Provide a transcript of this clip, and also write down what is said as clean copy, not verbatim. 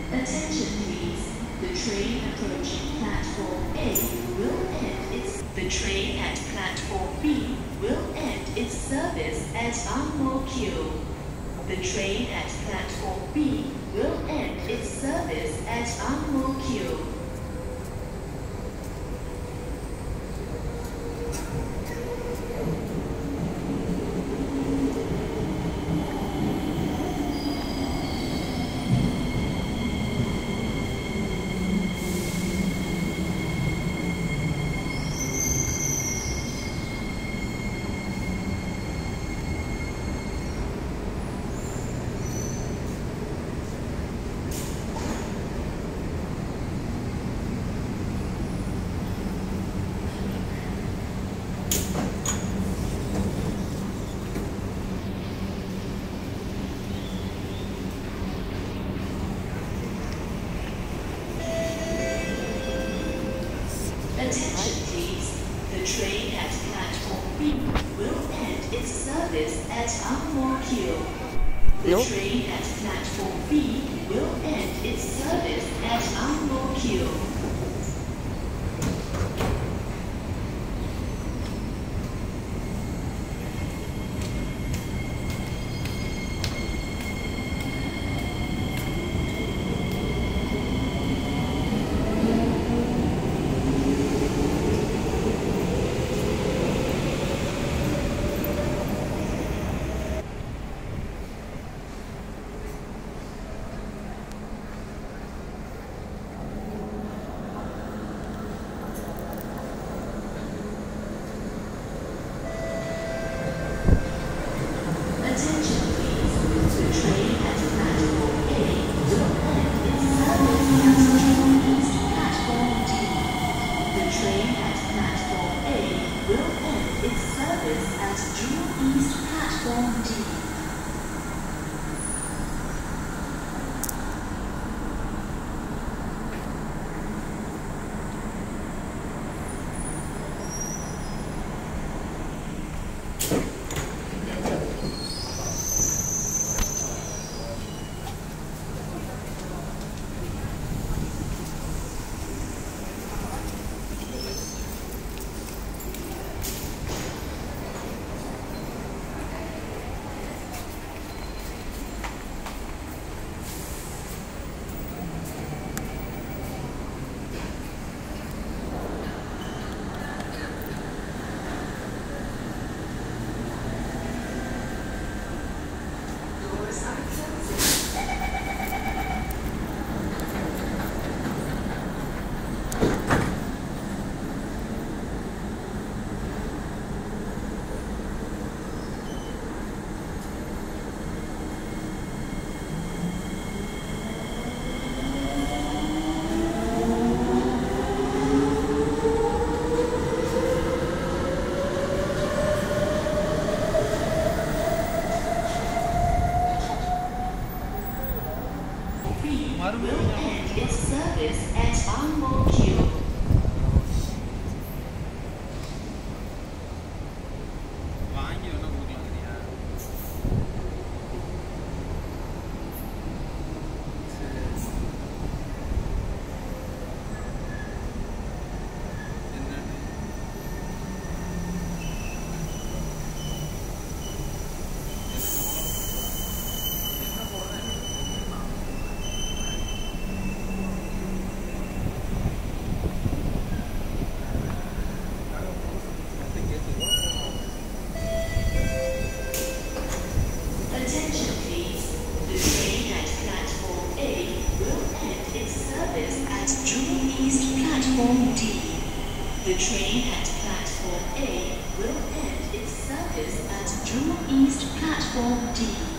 Attention please. The train approaching platform A will end its... The train at platform B will end its service at Ang Mo Kio. The train at platform B will end its service at Ang Mo Kio. Attention please. The train at platform B will end its service at Ang Mo Kio. The train at platform B will end its service at Ang Mo Kio. Will end its service at Ang Mo Kio. Attention please. The train at platform A will end its service at Jurong East platform D. The train at platform A will end its service at Jurong East platform D.